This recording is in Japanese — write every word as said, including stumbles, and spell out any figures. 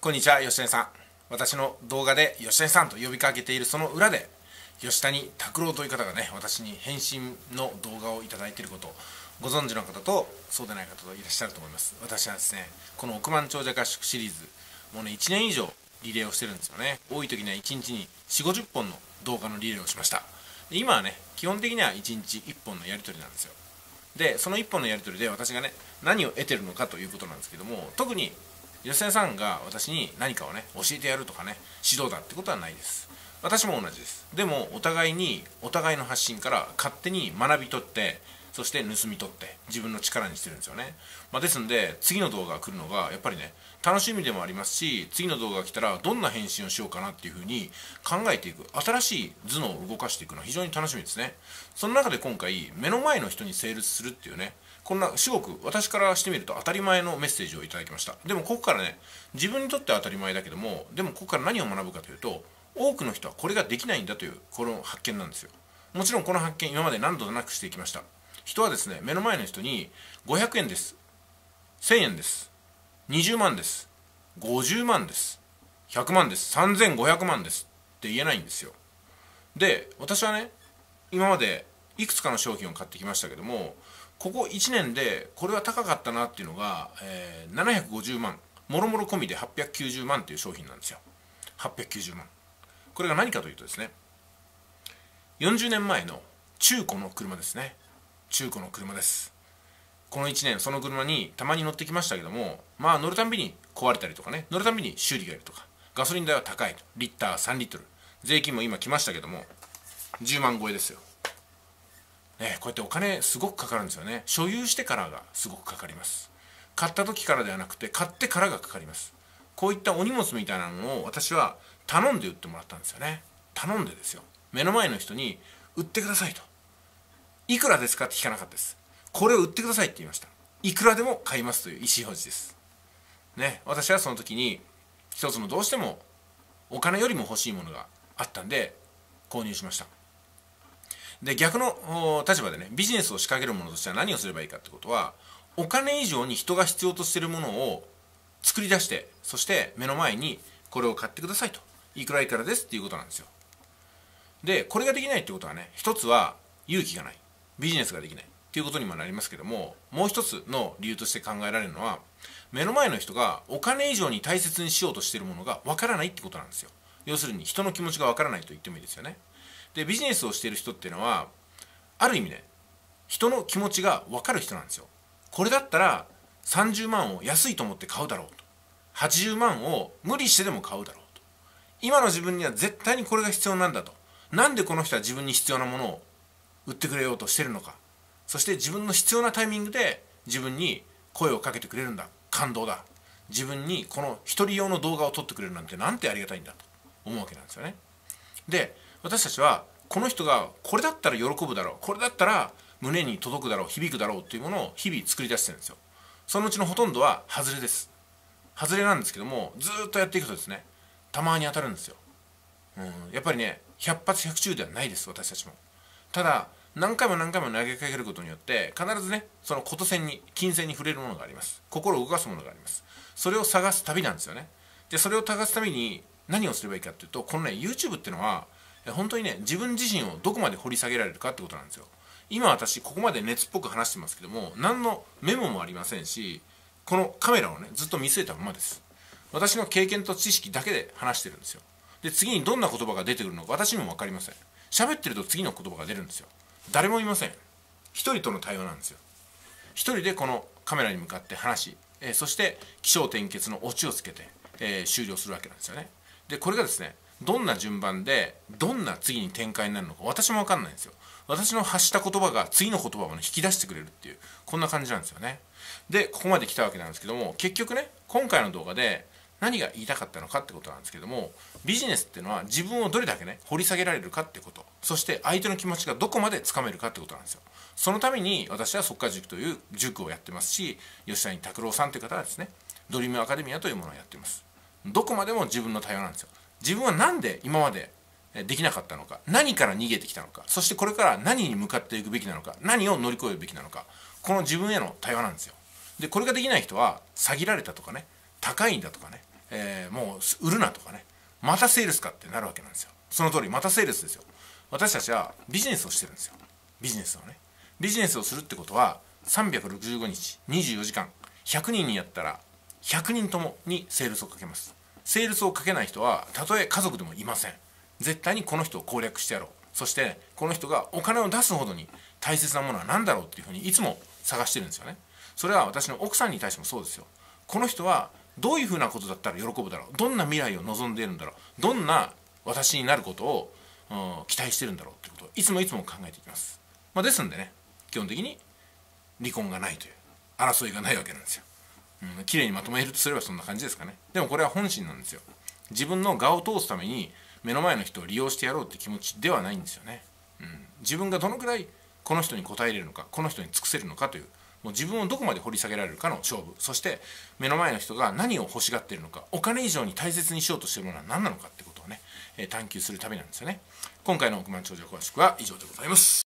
こんにちは、吉谷さん。私の動画で吉谷さんと呼びかけているその裏で、吉谷拓郎という方がね、私に返信の動画をいただいていることをご存知の方とそうでない方といらっしゃると思います。私はですね、この億万長者合宿シリーズ、もうね、いちねん以上リレーをしてるんですよね。多い時にはいちにちによんじゅう、ごじゅっぽんの動画のリレーをしました。で今はね、基本的にはいちにちいっぽんのやり取りなんですよ。で、そのいっぽんのやり取りで私がね、何を得てるのかということなんですけども、特に吉田さんが私に何かをね教えてやるとかね指導だってことはないです。私も同じです。でもお互いにお互いの発信から勝手に学び取って、そして盗み取って自分の力にしてるんですよね。まあ、ですんで次の動画が来るのがやっぱりね楽しみでもありますし、次の動画が来たらどんな返信をしようかなっていうふうに考えていく、新しい頭脳を動かしていくのは非常に楽しみですね。その中で今回目の前の人にセールスするっていうね、こんな至極私からしてみると当たり前のメッセージをいただきました。でもここからね、自分にとっては当たり前だけども、でもここから何を学ぶかというと、多くの人はこれができないんだというこの発見なんですよ。もちろんこの発見今まで何度となくしていきました。人はですね、目の前の人にごひゃくえんです、せんえんです、にじゅうまんです、ごじゅうまんです、ひゃくまんです、さんぜんごひゃくまんですって言えないんですよ。で、私はね、今までいくつかの商品を買ってきましたけども、ここいちねんでこれは高かったなっていうのが、えー、ななひゃくごじゅうまん、もろもろ込みではっぴゃくきゅうじゅうまんっていう商品なんですよ。はっぴゃくきゅうじゅうまん。これが何かというとですね、よんじゅうねんまえの中古の車ですね。中古の車です。このいちねんその車にたまに乗ってきましたけども、まあ乗るたんびに壊れたりとかね、乗るたんびに修理がいるとか、ガソリン代は高いと、リッターさんリットル、税金も今来ましたけどもじゅうまん超えですよ。ね、こうやってお金すごくかかるんですよね。所有してからがすごくかかります。買った時からではなくて買ってからがかかります。こういったお荷物みたいなのを私は頼んで売ってもらったんですよね。頼んでですよ。目の前の人に売ってくださいと。いくらですかって聞かなかったです。これを売ってくださいって言いました。いくらでも買いますという意思表示です。ね、私はその時に一つのどうしてもお金よりも欲しいものがあったんで購入しました。で、逆の立場でね、ビジネスを仕掛けるものとしては何をすればいいかってことは、お金以上に人が必要としているものを作り出して、そして目の前にこれを買ってくださいと、いくらいくらですっていうことなんですよ。で、これができないってことはね、一つは勇気がない、ビジネスができないっていうことにもなりますけども、もう一つの理由として考えられるのは、目の前の人がお金以上に大切にしようとしているものがわからないってことなんですよ。要するに人の気持ちがわからないと言ってもいいですよね。で、ビジネスをしている人っていうのはある意味ね、人の気持ちが分かる人なんですよ。これだったらさんじゅうまんを安いと思って買うだろうと、はちじゅうまんを無理してでも買うだろうと、今の自分には絶対にこれが必要なんだと、なんでこの人は自分に必要なものを売ってくれようとしてるのか、そして自分の必要なタイミングで自分に声をかけてくれるんだ、感動だ、自分にこの一人用の動画を撮ってくれるなんてなんてありがたいんだと思うわけなんですよね。で、私たちはこの人がこれだったら喜ぶだろう、これだったら胸に届くだろう、響くだろうっていうものを日々作り出してるんですよ。そのうちのほとんどは外れです。外れなんですけども、ずーっとやっていくとですね、たまに当たるんですよ。うん、やっぱりね、百発百中ではないです、私たちも。ただ何回も何回も投げかけることによって必ずね、そのこと線に、金線に触れるものがあります。心を動かすものがあります。それを探す旅なんですよね。で、それを探すために何をすればいいかっていうと、このね YouTube っていうのは本当にね、自分自身をどこまで掘り下げられるかってことなんですよ。今私ここまで熱っぽく話してますけども、何のメモもありませんし、このカメラをねずっと見据えたままです。私の経験と知識だけで話してるんですよ。で、次にどんな言葉が出てくるのか私にも分かりません。喋ってると次の言葉が出るんですよ。誰もいません。一人との対話なんですよ。一人でこのカメラに向かって話し、えー、そして起承転結のオチをつけて、えー、終了するわけなんですよね。で、これがですね、どんな順番でどんな次に展開になるのか私も分かんないんですよ。私の発した言葉が次の言葉を、ね、引き出してくれるっていう、こんな感じなんですよね。で、ここまで来たわけなんですけども、結局ね、今回の動画で何が言いたかったのかってことなんですけども、ビジネスっていうのは自分をどれだけね掘り下げられるかってこと、そして相手の気持ちがどこまでつかめるかってことなんですよ。そのために私は速稼塾という塾をやってますし、吉谷拓郎さんという方はですね、ドリームアカデミアというものをやっています。どこまでも自分の対話なんですよ。自分は何で今までできなかったのか、何から逃げてきたのか、そしてこれから何に向かっていくべきなのか、何を乗り越えるべきなのか、この自分への対話なんですよ。で、これができない人は詐欺られたとかね、高いんだとかね、 えー、もう売るなとかね、またセールスかってなるわけなんですよ。その通り、またセールスですよ。私たちはビジネスをしてるんですよ。ビジネスをね、ビジネスをするってことはさんびゃくろくじゅうごにちにじゅうよじかんひゃくにんにやったらひゃくにんともにセールスをかけます。セールスをかけない人はたとえ家族でもいません。絶対にこの人を攻略してやろう、そしてこの人がお金を出すほどに大切なものは何だろうっていうふうにいつも探してるんですよね。それは私の奥さんに対してもそうですよ。この人はどういうふうなことだったら喜ぶだろう、どんな未来を望んでいるんだろう、どんな私になることを、うん、期待してるんだろうってことをいつもいつも考えていきます。まあ、ですんでね、基本的に離婚がないという争いがないわけなんですよ。うん、綺麗にまとめるとすればそんな感じですかね。でもこれは本心なんですよ。自分の我を通すために目の前の人を利用してやろうって気持ちではないんですよね。うん、自分がどのくらいこの人に応えれるのか、この人に尽くせるのかという、もう自分をどこまで掘り下げられるかの勝負、そして目の前の人が何を欲しがっているのか、お金以上に大切にしようとしているものは何なのかってことをね、えー、探求するためなんですよね。今回の億万長者詳しくは以上でございます。